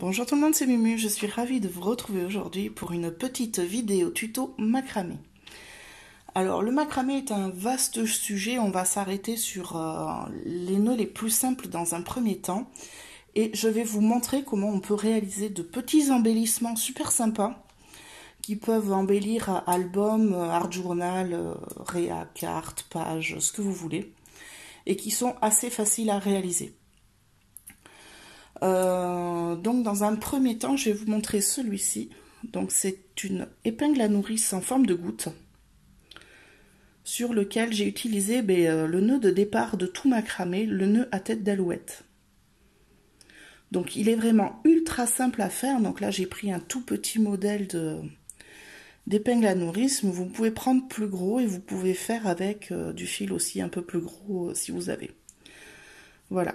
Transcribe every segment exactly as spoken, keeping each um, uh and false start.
Bonjour tout le monde, c'est Mumu, je suis ravie de vous retrouver aujourd'hui pour une petite vidéo tuto macramé. Alors le macramé est un vaste sujet, on va s'arrêter sur euh, les nœuds les plus simples dans un premier temps et je vais vous montrer comment on peut réaliser de petits embellissements super sympas qui peuvent embellir album, art journal, euh, réa, carte, page, ce que vous voulez et qui sont assez faciles à réaliser. Euh, donc dans un premier temps, je vais vous montrer celui-ci. Donc c'est une épingle à nourrice en forme de goutte sur lequel j'ai utilisé ben, euh, le nœud de départ de tout macramé, le nœud à tête d'alouette. Donc il est vraiment ultra simple à faire. Donc là j'ai pris un tout petit modèle de d'épingle à nourrice, mais vous pouvez prendre plus gros et vous pouvez faire avec euh, du fil aussi un peu plus gros euh, si vous avez. Voilà.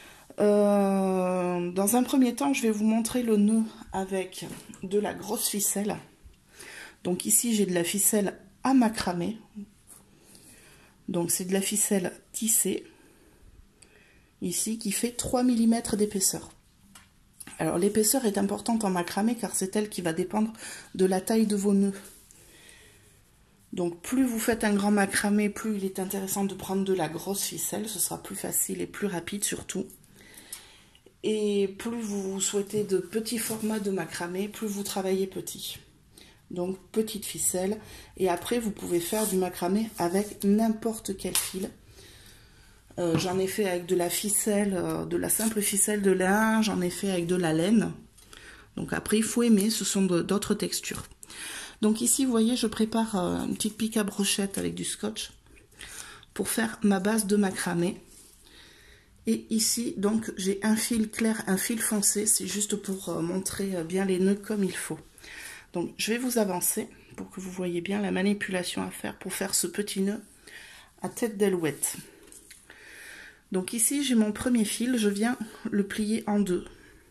Euh, dans un premier temps, je vais vous montrer le nœud avec de la grosse ficelle. Donc ici, j'ai de la ficelle à macramé. Donc c'est de la ficelle tissée, ici, qui fait trois millimètres d'épaisseur. Alors l'épaisseur est importante en macramé car c'est elle qui va dépendre de la taille de vos nœuds. Donc plus vous faites un grand macramé, plus il est intéressant de prendre de la grosse ficelle. Ce sera plus facile et plus rapide surtout. Et plus vous souhaitez de petits formats de macramé, plus vous travaillez petit. Donc petite ficelle. Et après vous pouvez faire du macramé avec n'importe quel fil. Euh, j'en ai fait avec de la ficelle, euh, de la simple ficelle de lin, j'en ai fait avec de la laine. Donc après il faut aimer, ce sont d'autres textures. Donc ici vous voyez je prépare euh, une petite pique à brochette avec du scotch pour faire ma base de macramé. Et ici, donc, j'ai un fil clair, un fil foncé. C'est juste pour euh, montrer euh, bien les nœuds comme il faut. Donc, je vais vous avancer pour que vous voyez bien la manipulation à faire pour faire ce petit nœud à tête d'alouette. Donc ici, j'ai mon premier fil. Je viens le plier en deux.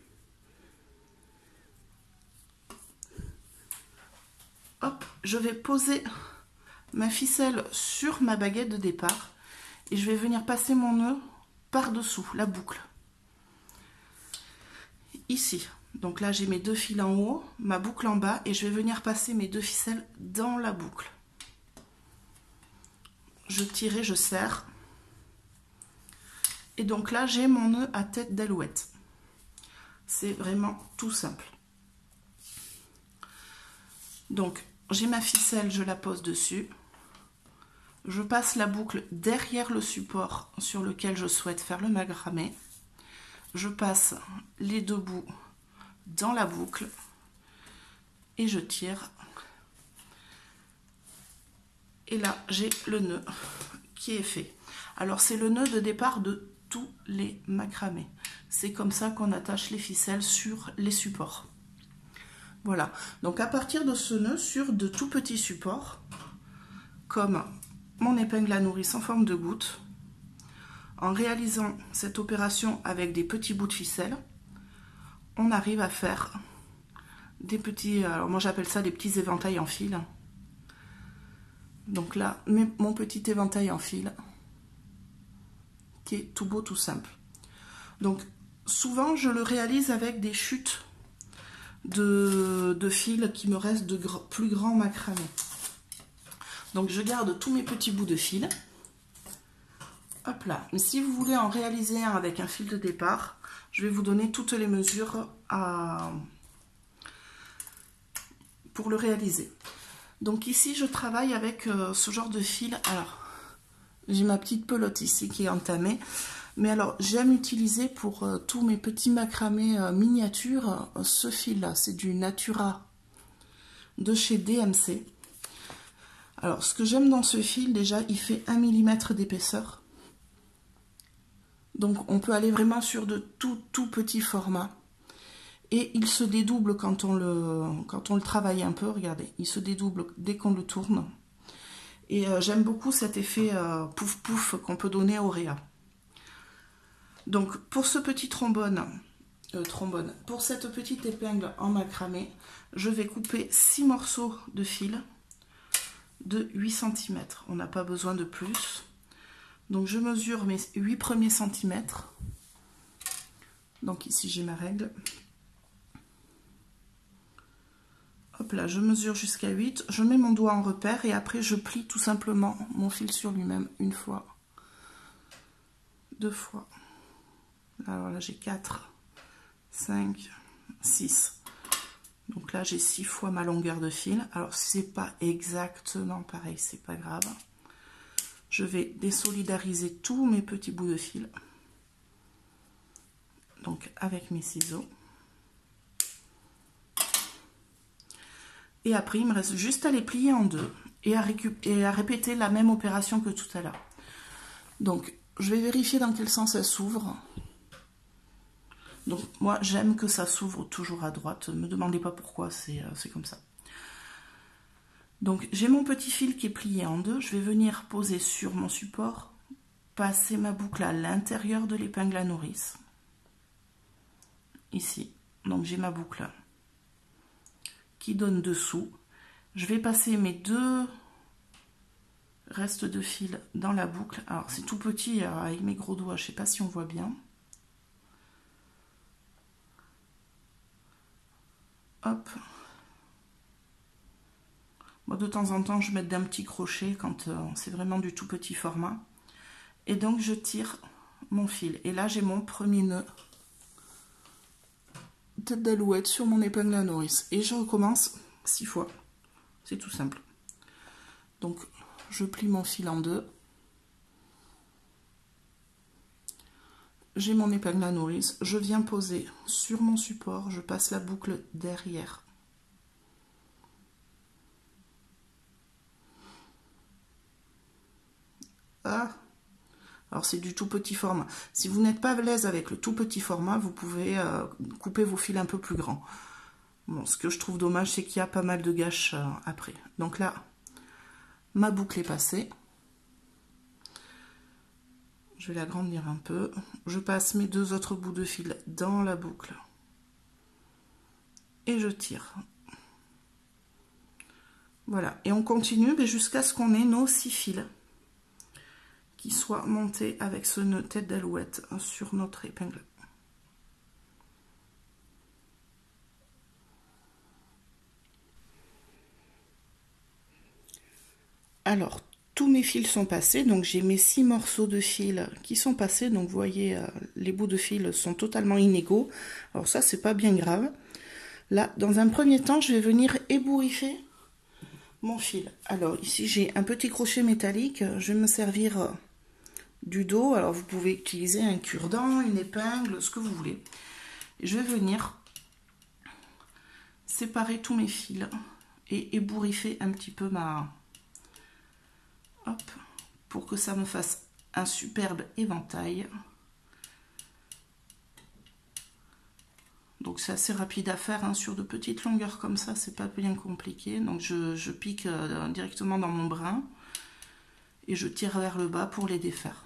Hop, je vais poser ma ficelle sur ma baguette de départ. Et je vais venir passer mon nœud par-dessous la boucle. Ici, donc là j'ai mes deux fils en haut, ma boucle en bas et je vais venir passer mes deux ficelles dans la boucle. Je tire et je serre. Et donc là j'ai mon nœud à tête d'alouette. C'est vraiment tout simple. Donc j'ai ma ficelle, je la pose dessus. Je passe la boucle derrière le support sur lequel je souhaite faire le macramé. Je passe les deux bouts dans la boucle et je tire. Et là, j'ai le nœud qui est fait. Alors, c'est le nœud de départ de tous les macramés. C'est comme ça qu'on attache les ficelles sur les supports. Voilà. Donc, à partir de ce nœud sur de tout petits supports, comme mon épingle à nourrice en forme de goutte, en réalisant cette opération avec des petits bouts de ficelle, on arrive à faire des petits, alors moi j'appelle ça des petits éventails en fil. Donc là, mon petit éventail en fil, qui est tout beau, tout simple. Donc souvent je le réalise avec des chutes de, de fil qui me restent de gr- plus grands macramés. Donc je garde tous mes petits bouts de fil. Hop là. Mais si vous voulez en réaliser un avec un fil de départ, je vais vous donner toutes les mesures à... pour le réaliser. Donc ici je travaille avec euh, ce genre de fil. Alors j'ai ma petite pelote ici qui est entamée. Mais alors j'aime utiliser pour euh, tous mes petits macramés euh, miniatures euh, ce fil là. C'est du Natura de chez D M C. Alors, ce que j'aime dans ce fil, déjà, il fait un millimètre d'épaisseur. Donc, on peut aller vraiment sur de tout, tout petits formats. Et il se dédouble quand on le, quand on le travaille un peu. Regardez, il se dédouble dès qu'on le tourne. Et euh, j'aime beaucoup cet effet euh, pouf pouf qu'on peut donner au réa. Donc, pour ce petit trombone, euh, trombone, pour cette petite épingle en macramé, je vais couper six morceaux de fil de huit centimètres. On n'a pas besoin de plus. Donc je mesure mes huit premiers centimètres. Donc ici j'ai ma règle. Hop là, je mesure jusqu'à huit, je mets mon doigt en repère et après je plie tout simplement mon fil sur lui-même une fois, deux fois. Alors là j'ai quatre, cinq, six. Donc là j'ai six fois ma longueur de fil. Alors si c'est pas exactement pareil, c'est pas grave. Je vais désolidariser tous mes petits bouts de fil. Donc avec mes ciseaux. Et après il me reste juste à les plier en deux et à, et à répéter la même opération que tout à l'heure. Donc je vais vérifier dans quel sens elle s'ouvre. Donc moi j'aime que ça s'ouvre toujours à droite, ne me demandez pas pourquoi, c'est euh, comme ça. Donc j'ai mon petit fil qui est plié en deux, je vais venir poser sur mon support, passer ma boucle à l'intérieur de l'épingle à nourrice. Ici, donc j'ai ma boucle qui donne dessous. Je vais passer mes deux restes de fil dans la boucle. Alors c'est tout petit avec mes gros doigts, je ne sais pas si on voit bien. Hop. Moi, de temps en temps, je mets d'un petit crochet quand euh, c'est vraiment du tout petit format. Et donc, je tire mon fil. Et là, j'ai mon premier nœud tête d'alouette sur mon épingle à nourrice. Et je recommence six fois. C'est tout simple. Donc, je plie mon fil en deux. J'ai mon épingle à nourrice, je viens poser sur mon support, je passe la boucle derrière. Ah, alors c'est du tout petit format. Si vous n'êtes pas à l'aise avec le tout petit format, vous pouvez euh, couper vos fils un peu plus grands. Bon, ce que je trouve dommage, c'est qu'il y a pas mal de gâches euh, après. Donc là, ma boucle est passée. Je vais l'agrandir un peu. Je passe mes deux autres bouts de fil dans la boucle. Et je tire. Voilà. Et on continue jusqu'à ce qu'on ait nos six fils qui soient montés avec ce nœud tête d'alouette sur notre épingle. Alors, tous mes fils sont passés, donc j'ai mes six morceaux de fil qui sont passés, donc vous voyez, euh, les bouts de fil sont totalement inégaux. Alors ça, c'est pas bien grave. Là, dans un premier temps, je vais venir ébouriffer mon fil. Alors ici, j'ai un petit crochet métallique, je vais me servir euh, du dos. Alors vous pouvez utiliser un cure-dent, une épingle, ce que vous voulez. Et je vais venir séparer tous mes fils et ébouriffer un petit peu ma... Hop, pour que ça me fasse un superbe éventail. Donc c'est assez rapide à faire, hein, sur de petites longueurs comme ça, c'est pas bien compliqué. Donc je, je pique euh, directement dans mon brin et je tire vers le bas pour les défaire.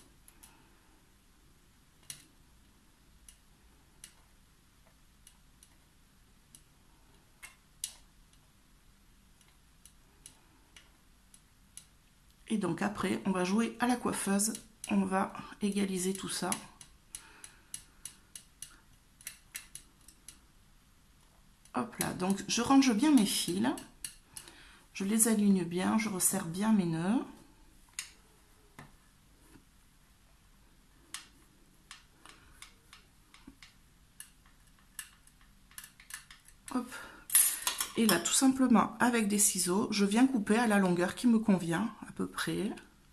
Et donc après, on va jouer à la coiffeuse, on va égaliser tout ça. Hop là, donc je range bien mes fils, je les aligne bien, je resserre bien mes nœuds. Hop. Et là, tout simplement, avec des ciseaux, je viens couper à la longueur qui me convient, à peu près.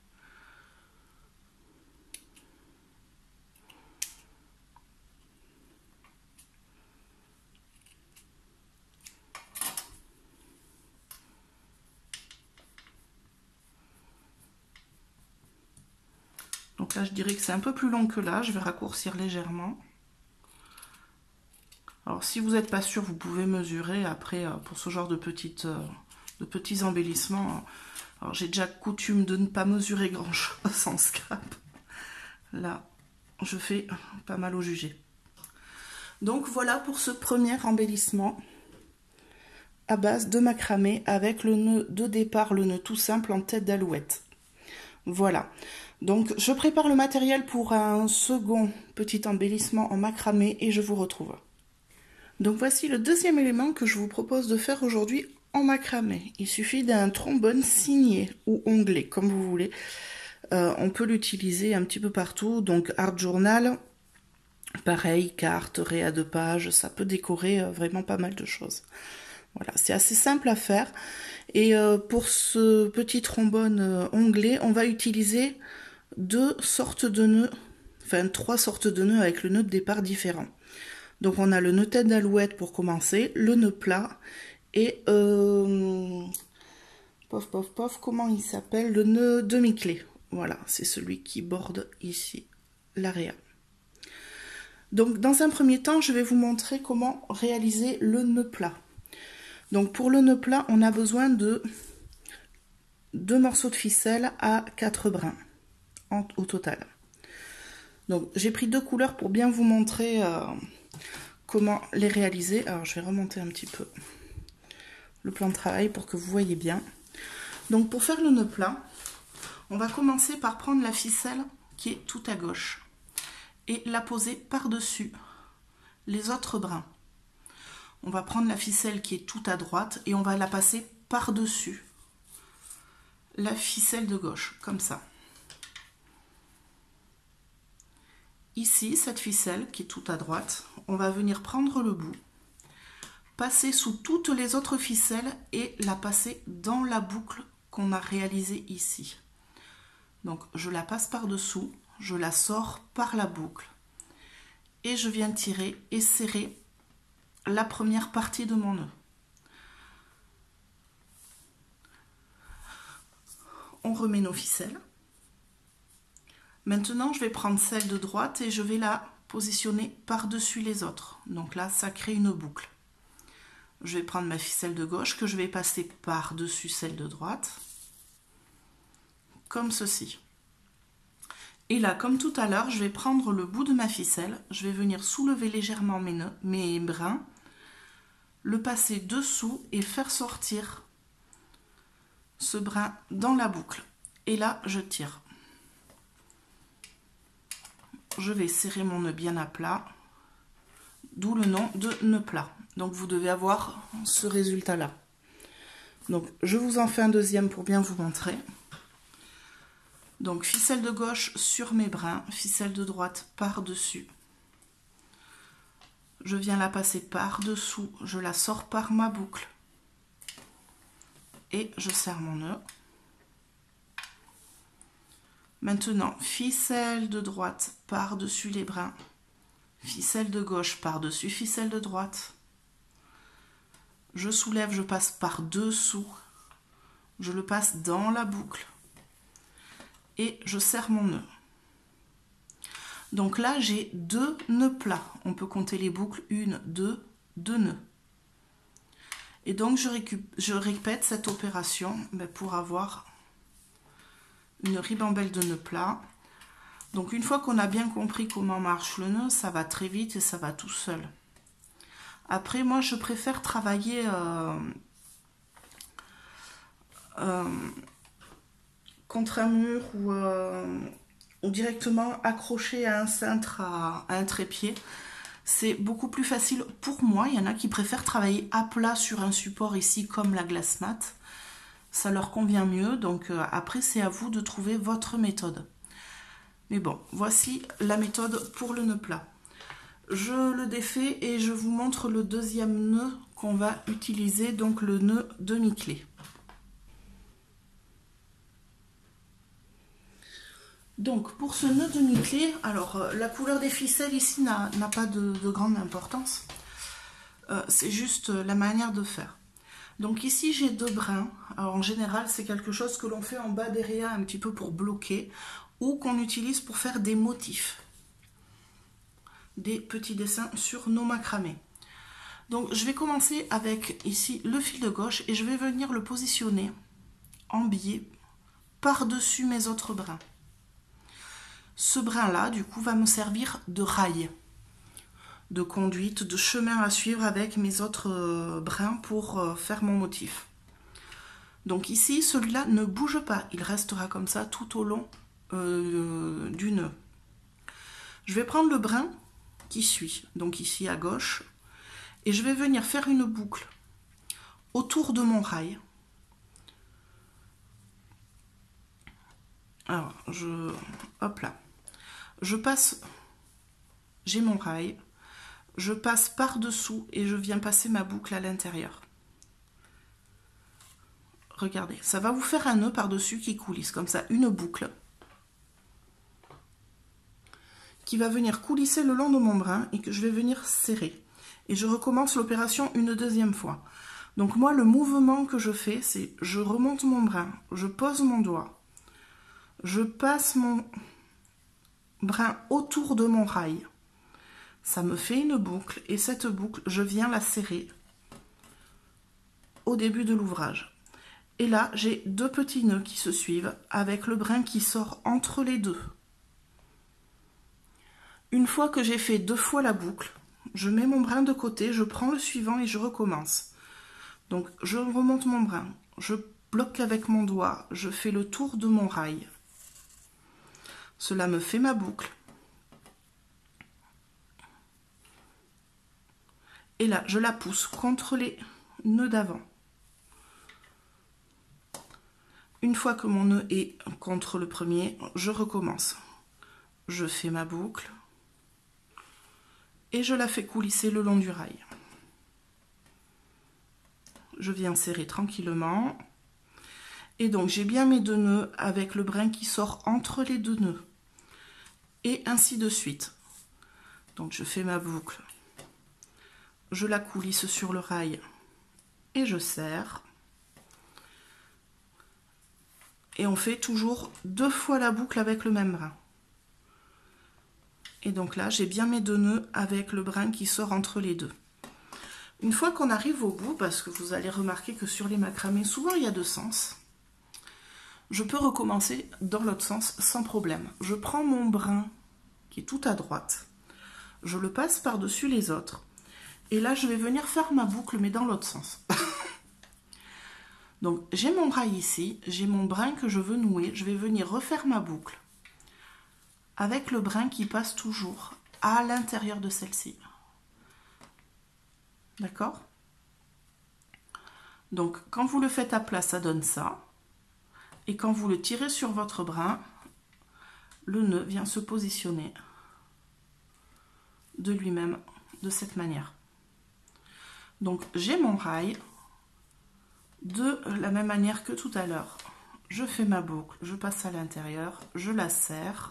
Donc là, je dirais que c'est un peu plus long que là, je vais raccourcir légèrement. Alors, si vous n'êtes pas sûr, vous pouvez mesurer après pour ce genre de, petites, de petits embellissements. Alors, j'ai déjà coutume de ne pas mesurer grand-chose en scrap. Là, je fais pas mal au jugé. Donc, voilà pour ce premier embellissement à base de macramé avec le nœud de départ, le nœud tout simple en tête d'alouette. Voilà. Donc, je prépare le matériel pour un second petit embellissement en macramé et je vous retrouve. Donc voici le deuxième élément que je vous propose de faire aujourd'hui en macramé. Il suffit d'un trombone signé ou onglé, comme vous voulez. Euh, on peut l'utiliser un petit peu partout, donc art journal, pareil, carte, réa de page, ça peut décorer euh, vraiment pas mal de choses. Voilà, c'est assez simple à faire. Et euh, pour ce petit trombone euh, onglé, on va utiliser deux sortes de nœuds, enfin trois sortes de nœuds avec le nœud de départ différent. Donc on a le nœud tête d'alouette pour commencer, le nœud plat et euh, pof pof pof, comment il s'appelle, le nœud demi-clé. Voilà, c'est celui qui borde ici l'aréa. Donc dans un premier temps, je vais vous montrer comment réaliser le nœud plat. Donc pour le nœud plat, on a besoin de deux morceaux de ficelle à quatre brins en, au total. Donc j'ai pris deux couleurs pour bien vous montrer euh, comment les réaliser. Alors je vais remonter un petit peu le plan de travail pour que vous voyez bien. Donc pour faire le nœud plat, on va commencer par prendre la ficelle qui est tout à gauche et la poser par-dessus les autres brins. On va prendre la ficelle qui est tout à droite et on va la passer par-dessus la ficelle de gauche, comme ça. Ici, cette ficelle qui est tout à droite, on va venir prendre le bout, passer sous toutes les autres ficelles et la passer dans la boucle qu'on a réalisée ici. Donc je la passe par-dessous, je la sors par la boucle et je viens tirer et serrer la première partie de mon nœud. On remet nos ficelles. Maintenant, je vais prendre celle de droite et je vais la positionner par-dessus les autres. Donc là, ça crée une boucle. Je vais prendre ma ficelle de gauche que je vais passer par-dessus celle de droite, comme ceci. Et là, comme tout à l'heure, je vais prendre le bout de ma ficelle, je vais venir soulever légèrement mes, nœuds, mes brins, le passer dessous et faire sortir ce brin dans la boucle. Et là, je tire. Je vais serrer mon nœud bien à plat, d'où le nom de nœud plat. Donc vous devez avoir ce résultat-là. Donc je vous en fais un deuxième pour bien vous montrer. Donc ficelle de gauche sur mes brins, ficelle de droite par-dessus. Je viens la passer par-dessous, je la sors par ma boucle. Et je serre mon nœud. Maintenant, ficelle de droite par-dessus les brins, ficelle de gauche par-dessus ficelle de droite. Je soulève, je passe par-dessous, je le passe dans la boucle et je serre mon nœud. Donc là, j'ai deux nœuds plats. On peut compter les boucles, une, deux, deux nœuds. Et donc, je, récup je répète cette opération pour avoir une ribambelle de nœuds plats. Donc, une fois qu'on a bien compris comment marche le nœud, ça va très vite et ça va tout seul. Après, moi, je préfère travailler euh, euh, contre un mur ou, euh, ou directement accroché à un cintre, à, à un trépied. C'est beaucoup plus facile pour moi. Il y en a qui préfèrent travailler à plat sur un support ici comme la glace mat. Ça leur convient mieux. Donc euh, après, c'est à vous de trouver votre méthode. Mais bon, voici la méthode pour le nœud plat. Je le défais et je vous montre le deuxième nœud qu'on va utiliser, donc le nœud demi-clé. Donc pour ce nœud demi-clé, alors euh, la couleur des ficelles ici n'a pas de, de grande importance. Euh, c'est juste la manière de faire. Donc ici j'ai deux brins. Alors en général c'est quelque chose que l'on fait en bas des réas un petit peu pour bloquer ou qu'on utilise pour faire des motifs. Des petits dessins sur nos macramés. Donc je vais commencer avec ici le fil de gauche et je vais venir le positionner en biais par-dessus mes autres brins. Ce brin là du coup va me servir de rail, de conduite, de chemin à suivre avec mes autres brins pour faire mon motif. Donc ici celui-là ne bouge pas, il restera comme ça tout au long euh, du nœud. Je vais prendre le brin qui suit, donc ici à gauche, Et je vais venir faire une boucle autour de mon rail. Alors, je... hop là. Je passe... J'ai mon rail. Je passe par-dessous et je viens passer ma boucle à l'intérieur. Regardez, ça va vous faire un nœud par-dessus qui coulisse, comme ça, une boucle qui va venir coulisser le long de mon brin et que je vais venir serrer. Et je recommence l'opération une deuxième fois. Donc moi, le mouvement que je fais, c'est je remonte mon brin, je pose mon doigt, je passe mon brin autour de mon rail. Ça me fait une boucle et cette boucle, je viens la serrer au début de l'ouvrage. Et là, j'ai deux petits nœuds qui se suivent avec le brin qui sort entre les deux. Une fois que j'ai fait deux fois la boucle, je mets mon brin de côté, je prends le suivant et je recommence. Donc, je remonte mon brin, je bloque avec mon doigt, je fais le tour de mon rail. Cela me fait ma boucle. Et là, je la pousse contre les nœuds d'avant. Une fois que mon nœud est contre le premier, je recommence. Je fais ma boucle et je la fais coulisser le long du rail. Je viens serrer tranquillement. Et donc, j'ai bien mes deux nœuds avec le brin qui sort entre les deux nœuds. Et ainsi de suite. Donc, je fais ma boucle. Je la coulisse sur le rail et je serre. Et on fait toujours deux fois la boucle avec le même brin. Et donc là, j'ai bien mes deux nœuds avec le brin qui sort entre les deux. Une fois qu'on arrive au bout, parce que vous allez remarquer que sur les macramés, souvent il y a deux sens, je peux recommencer dans l'autre sens sans problème. Je prends mon brin qui est tout à droite, je le passe par-dessus les autres, et là je vais venir faire ma boucle, mais dans l'autre sens. Donc j'ai mon rail ici, j'ai mon brin que je veux nouer, je vais venir refaire ma boucle avec le brin qui passe toujours à l'intérieur de celle-ci. D'accord? Donc quand vous le faites à plat, ça donne ça. Et quand vous le tirez sur votre brin, le nœud vient se positionner de lui-même de cette manière. Donc j'ai mon rail de la même manière que tout à l'heure. Je fais ma boucle, je passe à l'intérieur, je la serre.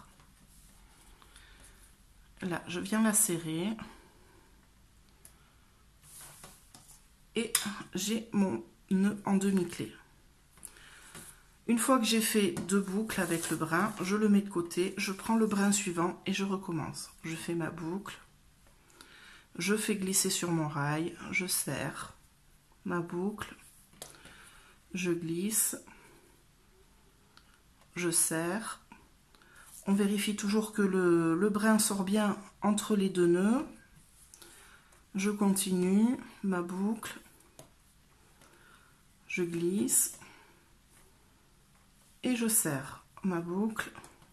Là, je viens la serrer. Et j'ai mon nœud en demi-clé. Une fois que j'ai fait deux boucles avec le brin, je le mets de côté, je prends le brin suivant et je recommence. Je fais ma boucle, je fais glisser sur mon rail, je serre ma boucle, je glisse, je serre. On vérifie toujours que le, le brin sort bien entre les deux nœuds. Je continue ma boucle, je glisse et je serre ma boucle,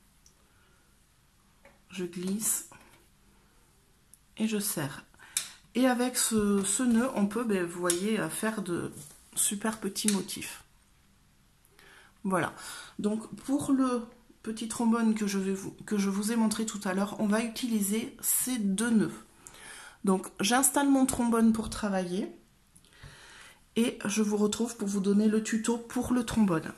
je glisse et je serre. Et avec ce, ce nœud, on peut, ben, vous voyez, faire de super petits motifs. Voilà. Donc pour le petit trombone que je, vais vous, que je vous ai montré tout à l'heure, on va utiliser ces deux nœuds. Donc j'installe mon trombone pour travailler et je vous retrouve pour vous donner le tuto pour le trombone.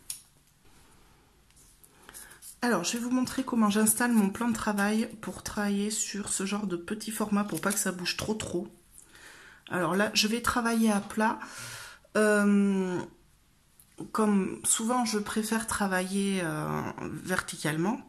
Alors je vais vous montrer comment j'installe mon plan de travail pour travailler sur ce genre de petit format pour pas que ça bouge trop trop. Alors là je vais travailler à plat. Euh, comme souvent je préfère travailler euh, verticalement.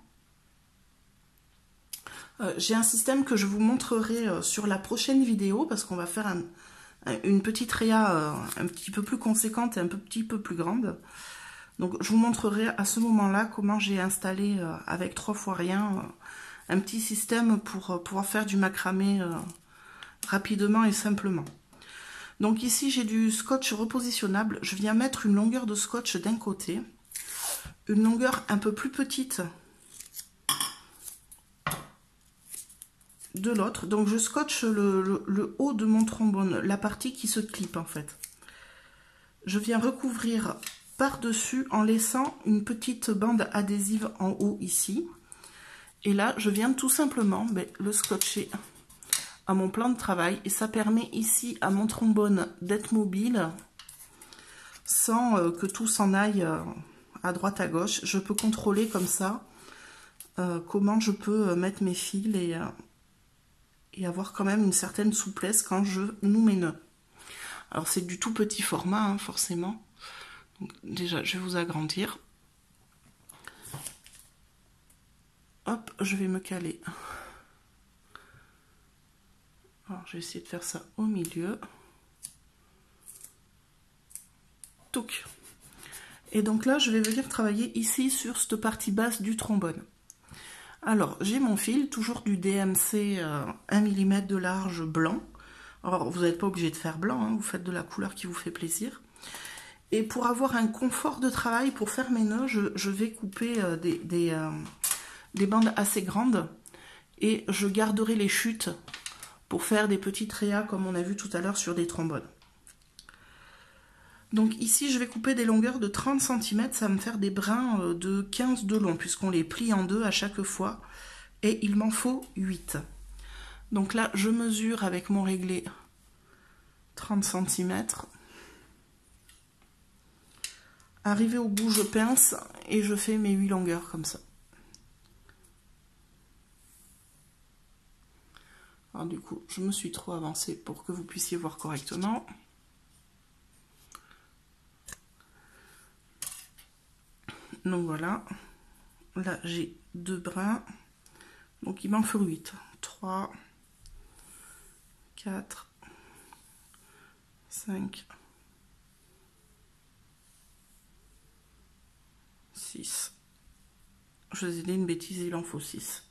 Euh, j'ai un système que je vous montrerai euh, sur la prochaine vidéo parce qu'on va faire un, un, une petite réa euh, un petit peu plus conséquente et un peu, petit peu plus grande. Donc je vous montrerai à ce moment-là comment j'ai installé euh, avec trois fois rien euh, un petit système pour euh, pouvoir faire du macramé euh, rapidement et simplement. Donc ici j'ai du scotch repositionnable, je viens mettre une longueur de scotch d'un côté, une longueur un peu plus petite de l'autre. Donc je scotche le, le, le haut de mon trombone, la partie qui se clip en fait. Je viens recouvrir par-dessus en laissant une petite bande adhésive en haut ici. Et là, je viens tout simplement ben, le scotcher à mon plan de travail. Et ça permet ici à mon trombone d'être mobile sans euh, que tout s'en aille euh, à droite à gauche. Je peux contrôler comme ça euh, comment je peux mettre mes fils et, euh, et avoir quand même une certaine souplesse quand je noue mes nœuds. Alors c'est du tout petit format, hein, forcément. Donc, déjà, je vais vous agrandir. Hop, je vais me caler. Alors, je vais essayer de faire ça au milieu. Touc. Et donc là, je vais venir travailler ici sur cette partie basse du trombone. Alors, j'ai mon fil, toujours du D M C euh, un millimètre de large blanc. Alors, vous n'êtes pas obligé de faire blanc, hein, vous faites de la couleur qui vous fait plaisir. Et pour avoir un confort de travail, pour faire mes nœuds, je, je vais couper euh, des, des, euh, des bandes assez grandes. Et je garderai les chutes pour faire des petites rayas comme on a vu tout à l'heure sur des trombones. Donc ici, je vais couper des longueurs de trente centimètres, ça va me faire des brins de quinze de long, puisqu'on les plie en deux à chaque fois. Et il m'en faut huit. Donc là, je mesure avec mon réglé trente centimètres. Arrivé au bout, je pince et je fais mes huit longueurs comme ça. Alors du coup, je me suis trop avancée pour que vous puissiez voir correctement. Donc voilà, là j'ai deux brins, donc il m'en faut huit. trois, quatre, cinq, six. Je vous ai dit une bêtise, il en faut six.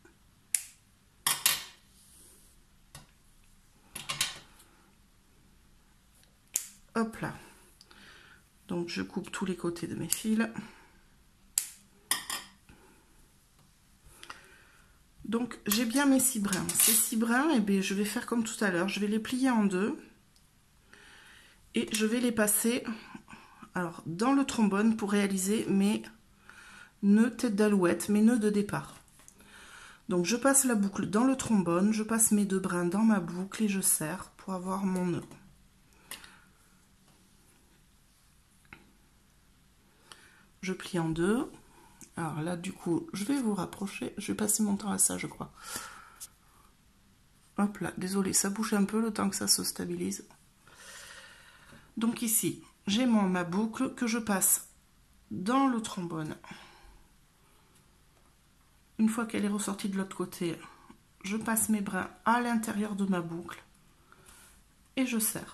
Hop là. Donc je coupe tous les côtés de mes fils. Donc j'ai bien mes six brins. Ces six brins, eh bien, je vais faire comme tout à l'heure. Je vais les plier en deux. Et je vais les passer alors, dans le trombone pour réaliser mes nœuds tête d'alouette, mes nœuds de départ. Donc je passe la boucle dans le trombone, je passe mes deux brins dans ma boucle et je serre pour avoir mon nœud. Je plie en deux. Alors là, du coup, je vais vous rapprocher. Je vais passer mon temps à ça, je crois. Hop là, désolé, ça bouge un peu le temps que ça se stabilise. Donc ici, j'ai mon ma boucle que je passe dans le trombone. Une fois qu'elle est ressortie de l'autre côté, je passe mes brins à l'intérieur de ma boucle et je serre.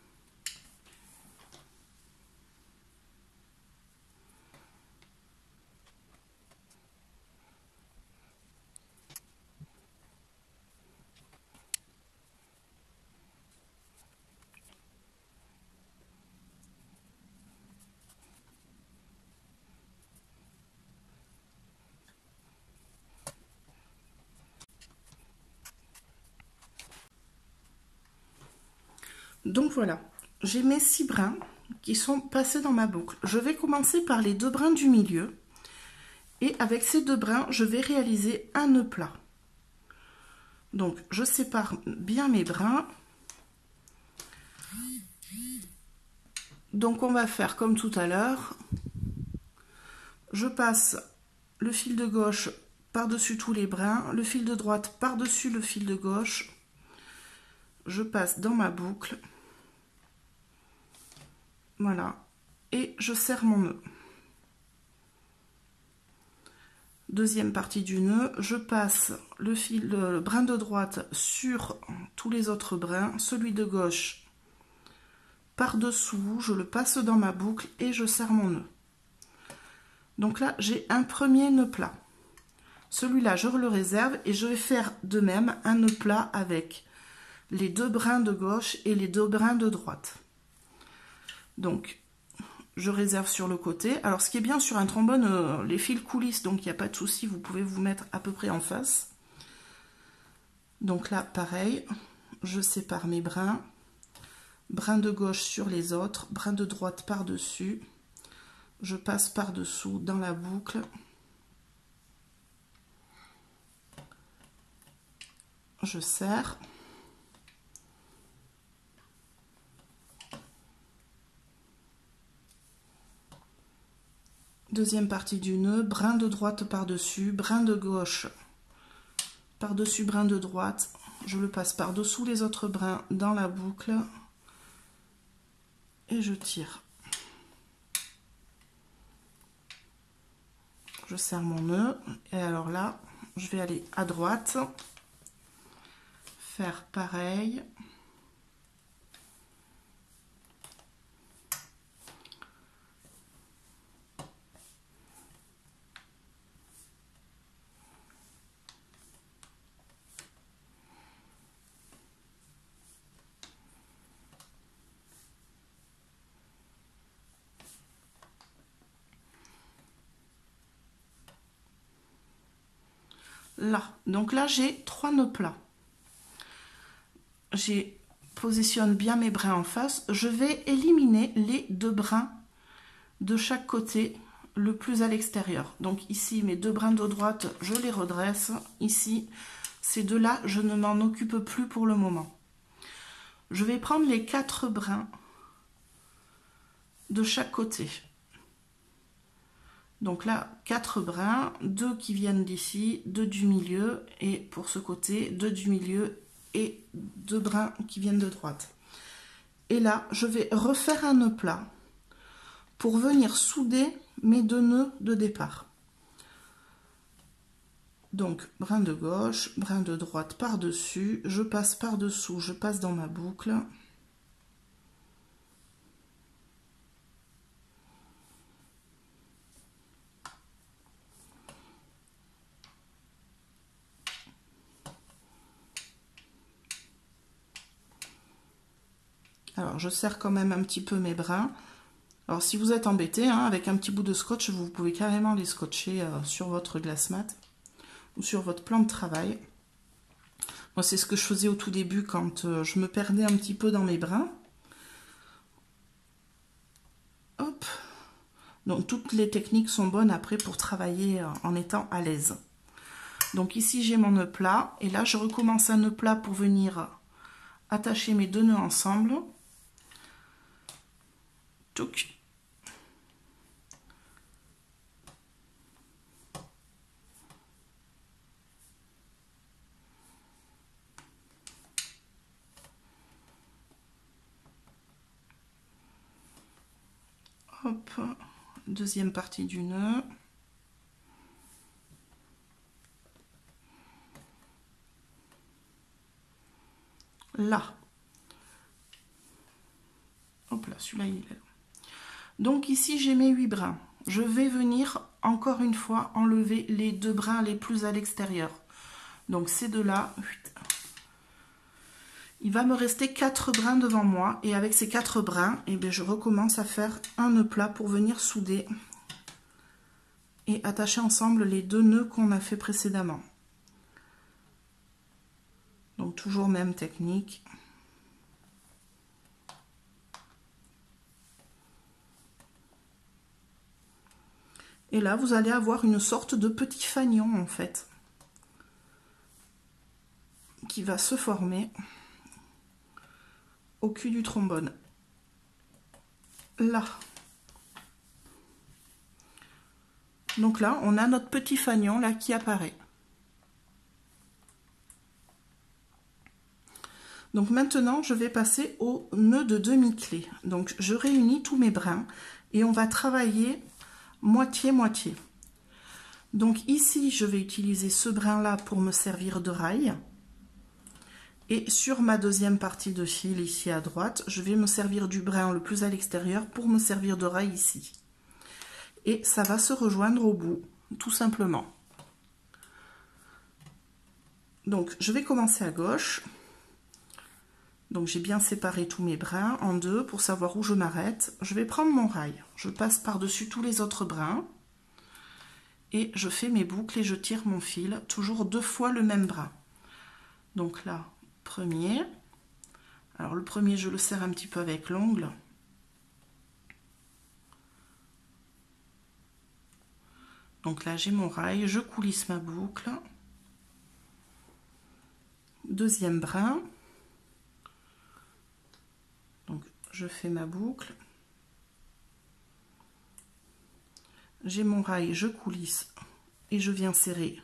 Donc voilà, j'ai mes six brins qui sont passés dans ma boucle. Je vais commencer par les deux brins du milieu. Et avec ces deux brins, je vais réaliser un nœud plat. Donc je sépare bien mes brins. Donc on va faire comme tout à l'heure. Je passe le fil de gauche par-dessus tous les brins, le fil de droite par-dessus le fil de gauche. Je passe dans ma boucle. Voilà. Et je serre mon nœud. Deuxième partie du nœud, je passe le fil, le brin de droite sur tous les autres brins, celui de gauche par-dessous, je le passe dans ma boucle et je serre mon nœud. Donc là, j'ai un premier nœud plat. Celui-là, je le réserve et je vais faire de même un nœud plat avec les deux brins de gauche et les deux brins de droite. Donc, je réserve sur le côté. Alors, ce qui est bien sur un trombone, euh, les fils coulissent, donc il n'y a pas de souci, vous pouvez vous mettre à peu près en face. Donc là, pareil, je sépare mes brins. Brin de gauche sur les autres, brin de droite par-dessus. Je passe par-dessous dans la boucle. Je serre. Deuxième partie du nœud, brin de droite par-dessus, brin de gauche par-dessus, brin de droite. Je le passe par-dessous les autres brins dans la boucle. Et je tire. Je serre mon nœud. Et alors là, je vais aller à droite. Faire pareil. Là, donc là j'ai trois nœuds plats. J'ai positionne bien mes brins en face. Je vais éliminer les deux brins de chaque côté le plus à l'extérieur. Donc ici mes deux brins de droite, je les redresse. Ici, ces deux-là, je ne m'en occupe plus pour le moment. Je vais prendre les quatre brins de chaque côté. Donc là, quatre brins, deux qui viennent d'ici, deux du milieu, et pour ce côté, deux du milieu et deux brins qui viennent de droite. Et là, je vais refaire un nœud plat pour venir souder mes deux nœuds de départ. Donc, brin de gauche, brin de droite par-dessus, je passe par-dessous, je passe dans ma boucle. Alors, je serre quand même un petit peu mes brins. Alors, si vous êtes embêté, hein, avec un petit bout de scotch, vous pouvez carrément les scotcher euh, sur votre glace mat ou sur votre plan de travail. Moi, c'est ce que je faisais au tout début quand euh, je me perdais un petit peu dans mes brins. Hop. Donc, toutes les techniques sont bonnes après pour travailler euh, en étant à l'aise. Donc, ici, j'ai mon nœud plat. Et là, je recommence un nœud plat pour venir attacher mes deux nœuds ensemble. Touc. Hop, deuxième partie du nœud. Là. Hop là, celui-là, il est là. Donc ici, j'ai mes huit brins. Je vais venir, encore une fois, enlever les deux brins les plus à l'extérieur. Donc ces deux-là, il va me rester quatre brins devant moi. Et avec ces quatre brins, eh bien, je recommence à faire un nœud plat pour venir souder et attacher ensemble les deux nœuds qu'on a fait précédemment. Donc toujours même technique. Et là, vous allez avoir une sorte de petit fanion, en fait, qui va se former au cul du trombone. Là. Donc là, on a notre petit fanion là qui apparaît. Donc maintenant, je vais passer au nœud de demi-clé. Donc je réunis tous mes brins et on va travailler moitié-moitié. Donc ici, je vais utiliser ce brin-là pour me servir de rail. Et sur ma deuxième partie de fil, ici à droite, je vais me servir du brin le plus à l'extérieur pour me servir de rail ici. Et ça va se rejoindre au bout, tout simplement. Donc je vais commencer à gauche. Donc j'ai bien séparé tous mes brins en deux pour savoir où je m'arrête. Je vais prendre mon rail, je passe par-dessus tous les autres brins et je fais mes boucles et je tire mon fil, toujours deux fois le même brin. Donc là, premier. Alors le premier, je le serre un petit peu avec l'ongle. Donc là, j'ai mon rail, je coulisse ma boucle. Deuxième brin. Donc je fais ma boucle. J'ai mon rail, je coulisse et je viens serrer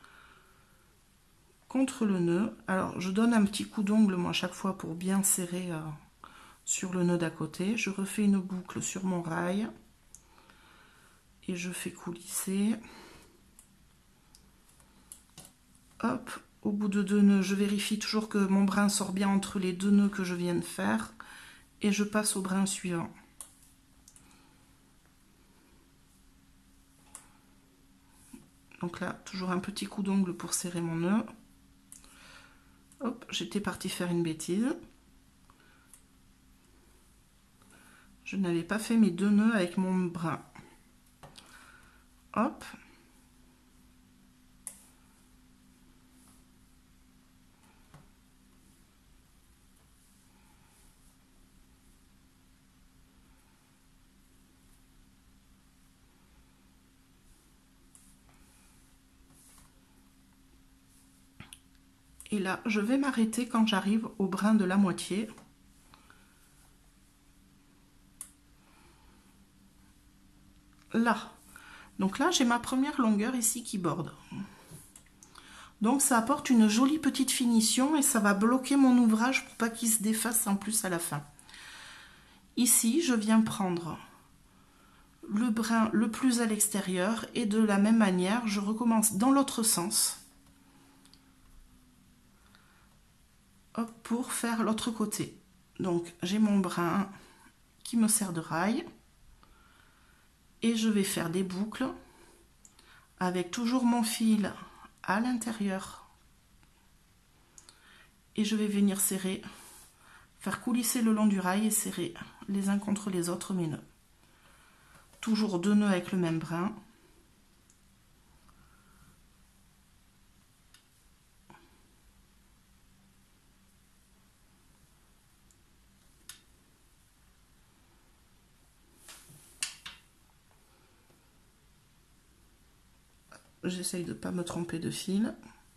contre le nœud. Alors je donne un petit coup d'ongle moi à chaque fois pour bien serrer euh, sur le nœud d'à côté. Je refais une boucle sur mon rail et je fais coulisser. Hop, au bout de deux nœuds, je vérifie toujours que mon brin sort bien entre les deux nœuds que je viens de faire et je passe au brin suivant. Donc là, toujours un petit coup d'ongle pour serrer mon nœud. Hop, j'étais partie faire une bêtise. Je n'avais pas fait mes deux nœuds avec mon brin. Hop. Et là, je vais m'arrêter quand j'arrive au brin de la moitié. Là. Donc là, j'ai ma première longueur ici qui borde. Donc ça apporte une jolie petite finition et ça va bloquer mon ouvrage pour pas qu'il se défasse en plus à la fin. Ici, je viens prendre le brin le plus à l'extérieur et de la même manière, je recommence dans l'autre sens. Hop, pour faire l'autre côté. Donc j'ai mon brin qui me sert de rail et je vais faire des boucles avec toujours mon fil à l'intérieur et je vais venir serrer, faire coulisser le long du rail et serrer les uns contre les autres mes nœuds. Toujours deux nœuds avec le même brin. J'essaye de ne pas me tromper de fil.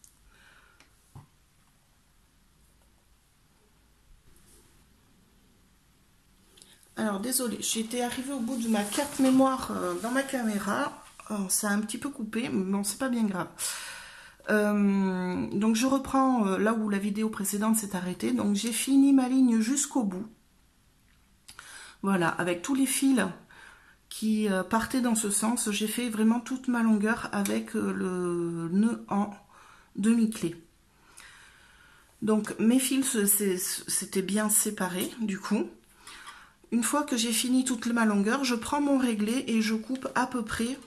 Alors désolé, j'étais arrivée au bout de ma carte mémoire euh, dans ma caméra. Alors, ça a un petit peu coupé, mais bon, c'est pas bien grave. Euh, donc je reprends euh, là où la vidéo précédente s'est arrêtée. Donc j'ai fini ma ligne jusqu'au bout. Voilà, avec tous les fils qui euh, partaient dans ce sens, j'ai fait vraiment toute ma longueur avec euh, le nœud en demi-clé. Donc mes fils c'était bien séparés du coup. Une fois que j'ai fini toute ma longueur, je prends mon réglé et je coupe à peu près.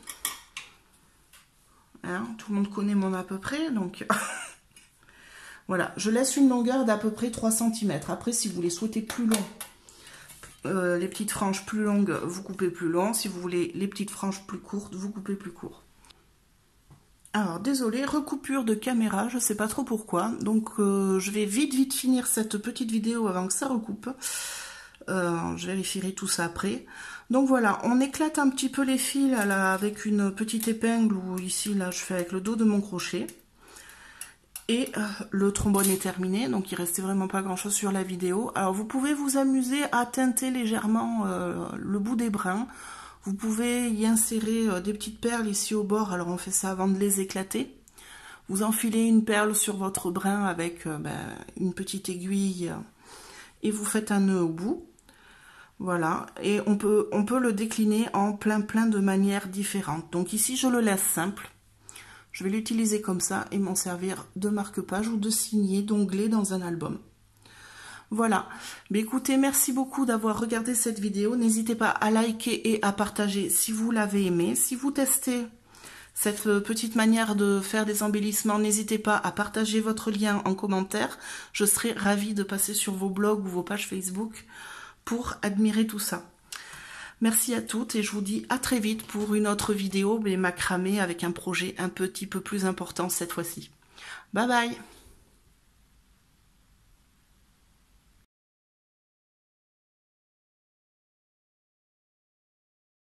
Hein, tout le monde connaît mon à peu près, donc voilà, je laisse une longueur d'à peu près trois centimètres. Après, si vous les souhaitez plus long, euh, les petites franges plus longues, vous coupez plus long. Si vous voulez les petites franges plus courtes, vous coupez plus court. Alors, désolé, recoupure de caméra, je sais pas trop pourquoi. Donc, euh, je vais vite, vite finir cette petite vidéo avant que ça recoupe. Euh, je vérifierai tout ça après. Donc voilà, on éclate un petit peu les fils là, avec une petite épingle ou ici là je fais avec le dos de mon crochet. Et euh, le trombone est terminé, donc il restait vraiment pas grand chose sur la vidéo. Alors vous pouvez vous amuser à teinter légèrement euh, le bout des brins. Vous pouvez y insérer euh, des petites perles ici au bord, alors on fait ça avant de les éclater. Vous enfilez une perle sur votre brin avec euh, ben, une petite aiguille euh, et vous faites un nœud au bout. Voilà, et on peut, on peut le décliner en plein plein de manières différentes. Donc ici, je le laisse simple. Je vais l'utiliser comme ça et m'en servir de marque-page ou de signer, d'onglet dans un album. Voilà. Mais écoutez, merci beaucoup d'avoir regardé cette vidéo. N'hésitez pas à liker et à partager si vous l'avez aimé. Si vous testez cette petite manière de faire des embellissements, n'hésitez pas à partager votre lien en commentaire. Je serai ravie de passer sur vos blogs ou vos pages Facebook pour admirer tout ça. Merci à toutes et je vous dis à très vite pour une autre vidéo, mais macramé avec un projet un petit peu plus important cette fois-ci. Bye bye!